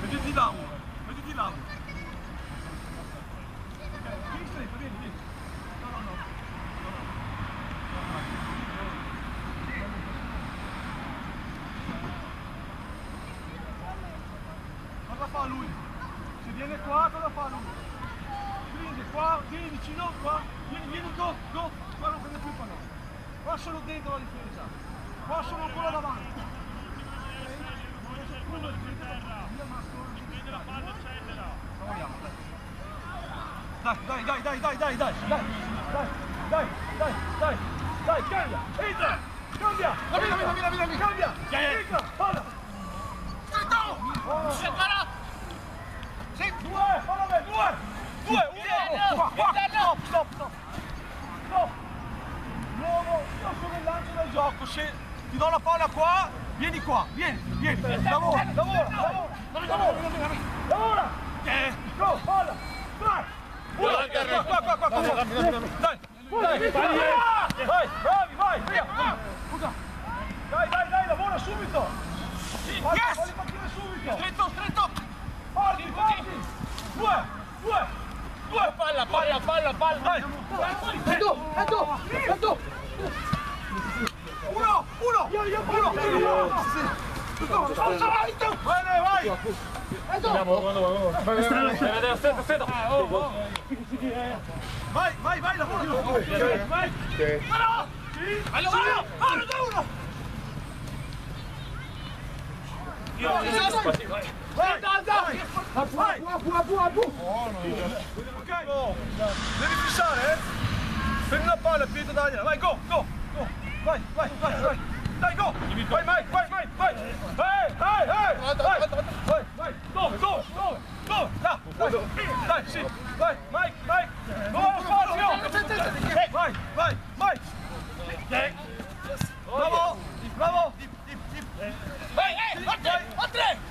Mettiti là uno, mettiti là uno. Vieni stretto, vieni. No. Cosa fa lui? Se viene qua, cosa fa lui? Prende qua, vieni vicino, qua, vieni, go, qua non prende più il pallone. Qua sono dentro la difesa, qua sono ancora davanti. Dai, cambia, entra, cambia, entra, palla. Sì, due, stop. Nuovo, io sono il lancio del gioco, se ti do la palla qua, vieni qua, vieni, lavora. Go, palla, vai! Qua. Dai, vai, via! Scusa! Dai, lavora subito! Voglio partire subito! Stretto! Parti! Due! Palla! Dai! Andu! Uno! Bene, vai! Aspetta! Vai, lavora! Vai! Uno! Vai! Ok, devi fissare, prendi la palla, piede Daniela, vai, go! Vai! Dai, go! Vai, Mike! Vai! Dove? Là! Dai, sì! Vai, Mike! No, spazio! Vai! Bravo! Vai, oltre!